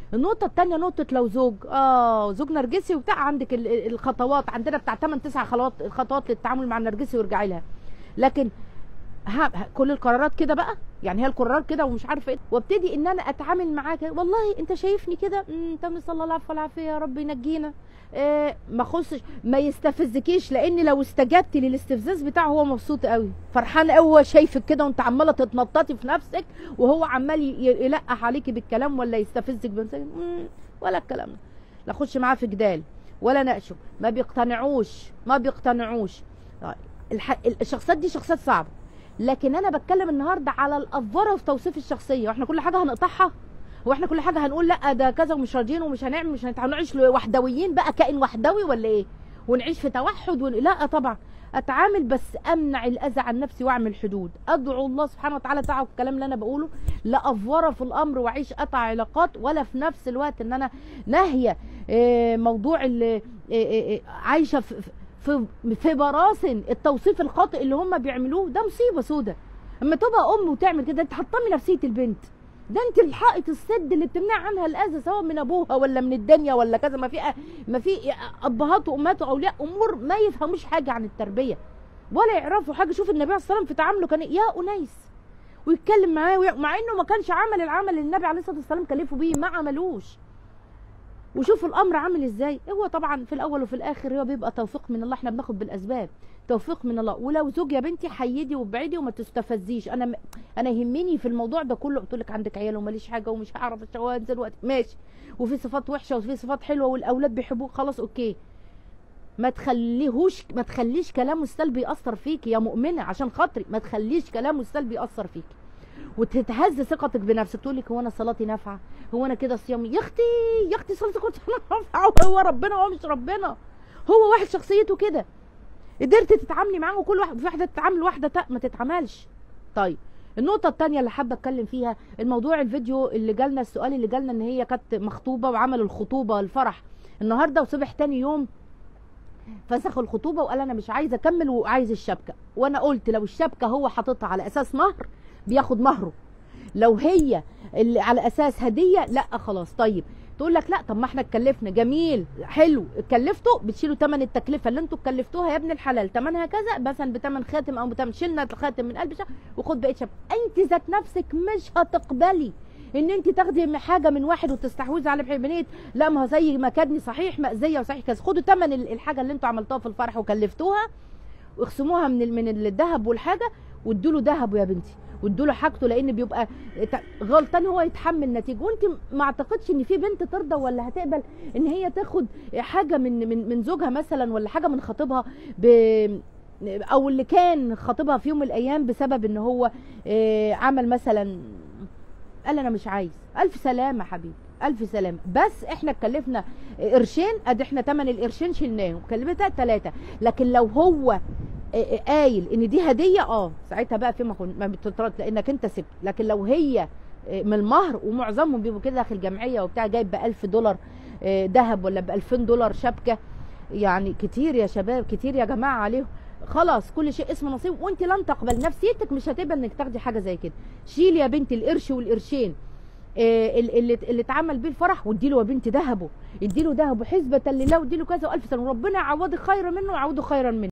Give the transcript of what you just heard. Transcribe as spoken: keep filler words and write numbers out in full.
النقطة التانية نقطة لو زوج اه زوج نرجسي وبتاع، عندك الخطوات عندنا بتاع تمن تسع خطوات خطوات للتعامل مع النرجسي وارجعي لها. لكن ها كل القرارات كده بقى، يعني هي القرارات كده ومش عارفه ايه، وابتدي ان انا اتعامل معاك والله انت شايفني كده، انت نسال الله العفو والعافيه يا رب ينجينا. آه ما خصش ما يستفزكيش، لان لو استجبتي للاستفزاز بتاعه هو مبسوط قوي فرحان قوي، هو شايفك كده وانت عماله تتنططي في نفسك وهو عمال يلقح عليكي بالكلام ولا يستفزك بمسك ولا الكلام ده. لا خش معاه في جدال ولا ناقشه، ما بيقتنعوش ما بيقتنعوش. الح... الشخصيات دي شخصيات صعبه، لكن انا بتكلم النهارده على الافوره في توصيف الشخصيه. واحنا كل حاجه هنقطعها؟ هو احنا كل حاجه هنقول لا ده كذا ومش راضيين ومش هنعمل مش هنعيش وحدويين بقى، كائن وحدوي ولا ايه؟ ونعيش في توحد ون... لا طبعا اتعامل، بس امنع الاذى عن نفسي واعمل حدود، ادعو الله سبحانه وتعالى تعالوا الكلام اللي انا بقوله، لا افوره في الامر واعيش قطع علاقات، ولا في نفس الوقت ان انا ناهيه موضوع اللي عايشه في في في براسن التوصيف الخاطئ اللي هم بيعملوه. ده مصيبه سودة اما تبقى ام وتعمل كده، انت هتطمي نفسيه البنت، ده انت الحائط السد اللي بتمنع عنها الاذى سواء من ابوها ولا من الدنيا ولا كذا. ما في ما في ابهات وامهات واولياء امور ما يفهموش حاجه عن التربيه ولا يعرفوا حاجه. شوف النبي عليه الصلاه والسلام في تعامله كان يا انيس ويتكلم معاه، مع انه ما كانش عمل العمل اللي النبي عليه الصلاه والسلام كلفه بيه، ما عملوش. وشوف الامر عامل ازاي. هو طبعا في الاول وفي الاخر هو بيبقى توفيق من الله، احنا بناخد بالاسباب، توفيق من الله. ولو زوج يا بنتي حيدي وابعدي وما تستفزيش. انا م... انا يهمني في الموضوع ده كله، قلت لك عندك عيال وماليش حاجه ومش هعرف انزل وقت ماشي، وفي صفات وحشه وفي صفات حلوه والاولاد بيحبوك خلاص اوكي، ما تخليهوش ما تخليش كلامه السلبي ياثر فيكي يا مؤمنه، عشان خاطري ما تخليش كلامه السلبي ياثر فيكي وتتهز ثقتك بنفسك. تقول لك هو انا صلاتي نافعه، هو انا كده صيامي، يا اختي يا اختي صلاتك نافعه، هو ربنا هو مش ربنا، هو واحد شخصيته كده قدرتي تتعاملي معاه، وكل واحد في واحده تتعامل واحده ما تتعاملش. طيب النقطه الثانيه اللي حابه اتكلم فيها الموضوع الفيديو اللي جالنا، السؤال اللي جالنا ان هي كانت مخطوبه وعملوا الخطوبه الفرح النهارده وصبح تاني يوم فسخ الخطوبه وقال انا مش عايزه اكمل وعايز الشبكه. وانا قلت لو الشبكه هو حاططها على اساس مهر بياخد مهره، لو هي اللي على اساس هديه لا خلاص. طيب تقول لك لا طب ما احنا اتكلفنا، جميل حلو اتكلفتوا، بتشيلوا ثمن التكلفه اللي انتوا اتكلفتوها يا ابن الحلال، ثمنها كذا مثلا بثمن خاتم او بثمن شلنا الخاتم من قلب شهر وخد بقيه شبكه. انت ذات نفسك مش هتقبلي ان انت تاخدي حاجه من واحد وتستحوذي على بنيه، لا ما هو زي ما كدني صحيح مأذيه وصحيح كذا. خدوا ثمن الحاجه اللي انتوا عملتوها في الفرح وكلفتوها واخصموها من من الذهب والحاجه وادوا له ذهبه يا بنتي وادوا له حاجته، لان بيبقى غلطان هو يتحمل نتيجه. وانت ما اعتقدش ان في بنت ترضى ولا هتقبل ان هي تاخد حاجه من من من زوجها مثلا ولا حاجه من خطيبها ب او اللي كان خطيبها في يوم من الايام بسبب ان هو عمل مثلا قال انا مش عايز. الف سلامه حبيبي الف سلامه، بس احنا اتكلفنا قرشين ادي احنا ثمن القرشين شلناهم كلفتها ثلاثه. لكن لو هو قايل ان دي هديه اه ساعتها بقى في ما بتترد لانك انت سبت. لكن لو هي من المهر ومعظمهم بيبقوا كده داخل جمعيه وبتاع جايب ب ألف دولار ذهب ولا ب ألفين دولار شبكه، يعني كتير يا شباب كتير يا جماعه عليهم. خلاص كل شيء اسمه نصيب، وانت لن تقبل نفسيتك مش هتقبل انك تاخدي حاجه زي كده. شيلي يا بنتي القرش والقرشين اللي اللي اتعمل بيه الفرح وادي له يا بنتي ذهبه، ادي له ذهبه حسبه لله وادي له كذا والف سنه وربنا يعوضك خيرا منه ويعوضه خيرا منه.